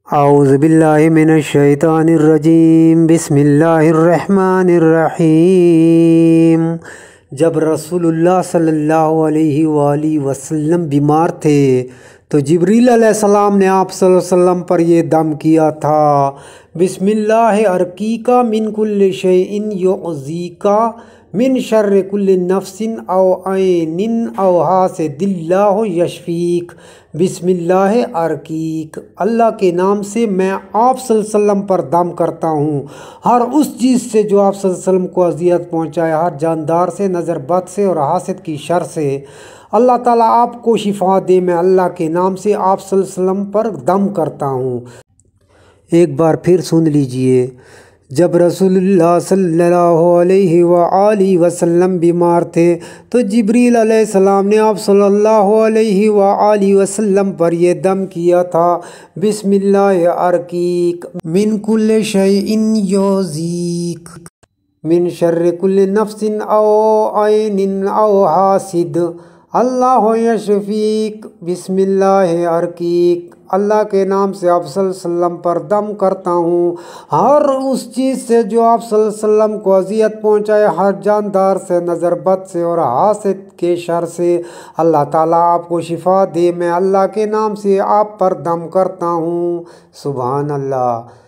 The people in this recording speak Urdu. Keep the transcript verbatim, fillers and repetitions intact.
اعوذ باللہ من الشیطان الرجیم، بسم اللہ الرحمن الرحیم۔ جب رسول اللہ صلی اللہ علیہ وآلہ وسلم بیمار تھے تو جبریل علیہ السلام نے آپ صلی اللہ علیہ وسلم پر یہ دم کیا تھا، بسم اللہ ارقیک من کل شیء یعزیک من شر کل نفس او عین او حاسد اللہ یشفیک۔ بسم اللہ ارقیک، اللہ کے نام سے میں آپ صلی اللہ علیہ وسلم پر دم کرتا ہوں، ہر اس چیز سے جو آپ صلی اللہ علیہ وسلم کو اذیت پہنچائے، ہر جاندار سے، نظر بد سے اور حاسد کی شر سے۔ اللہ تعالیٰ آپ کو شفا دے، میں اللہ کے نام سے آپ صلی اللہ علیہ وسلم پر دم کرتا ہوں۔ ایک بار پھر سن لیجئے، جب رسول اللہ صلی اللہ علیہ وآلہ وسلم بیمار تھے تو جبریل علیہ السلام نے آپ صلی اللہ علیہ وآلہ وسلم پر یہ دم کیا تھا، بسم اللہ ارقیک من کل شیء یعزیک من شر کل نفس او عین او حاسد اللہ یشفیک۔ بسم اللہ ارقیک، اللہ کے نام سے آپ صلی اللہ علیہ وسلم پر دم کرتا ہوں، ہر اس چیز سے جو آپ صلی اللہ علیہ وسلم کو اذیت پہنچائے، ہر جاندار سے، نظر بد سے اور حاسد کے شر سے۔ اللہ تعالیٰ آپ کو شفا دے، میں اللہ کے نام سے آپ پر دم کرتا ہوں۔ سبحان اللہ۔